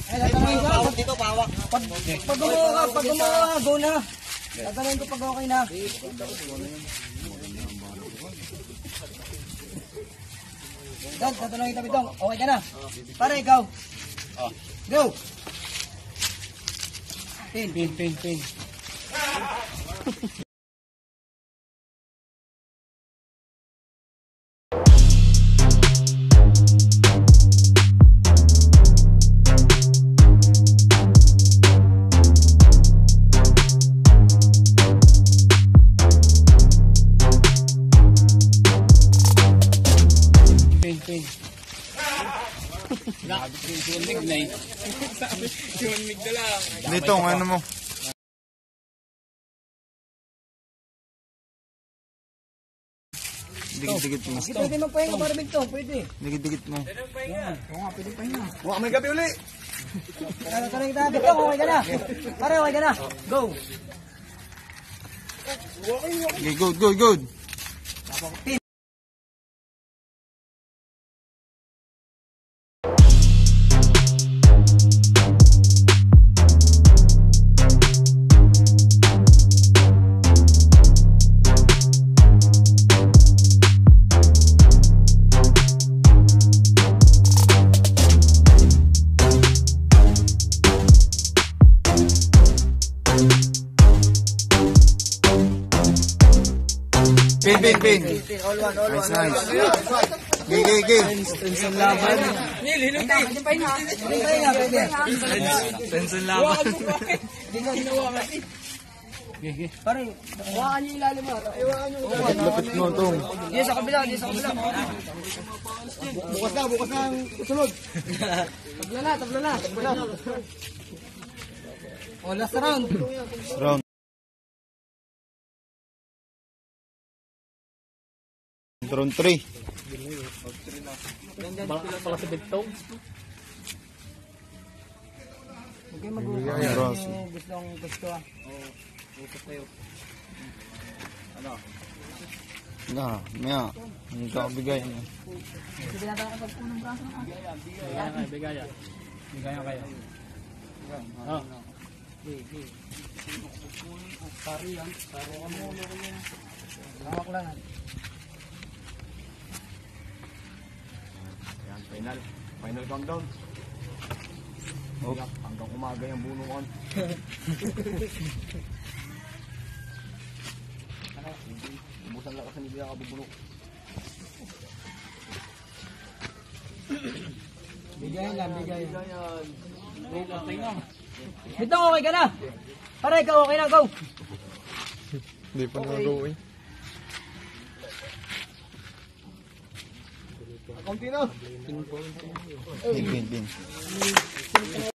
Pawak dito, pawak. Pag gumawa ka, go na. Tatanungin ko pag okay na. Dad, tatanungin kita bitong. Okay ka na? Pare, ikaw. Go! Pin. Dito, ano mo? Dikit-dikit mo. Pwede magpahinga para bito, pwede. Dikit-dikit mo. Oo nga, pwede pahinga. Huwag may gabi uli. Tatanungin kita bitong, okay ka na? Pare, okay ka na? Go! Okay, good. Pin. Pin. All one. Nice. Gigi. Tension laban. Pwede pahinga, pwede. Tension laban. Pare, hawakan niyo ilalim mo. Hawakan niyo ilalim. Lapit mo to. Di sa kabila. Bukas na ang sunod. Tabla na. O, last round. Round. Round 3. Pala sa bitong. Okay, Round. gusto ah. Maya. Ang kakabigay. Sige na tayo kapag unang braso. Bigaya kayo. Pari yan. Hawak lang. Final countdown. Hanggang umaga yung bunuan. Ubusan lang kasi hindi ako bubunok. Bigayan. Bitong, okay ka na? Pare, ikaw okay na, go! Hindi pa nag-go eh. Konti na. Pin.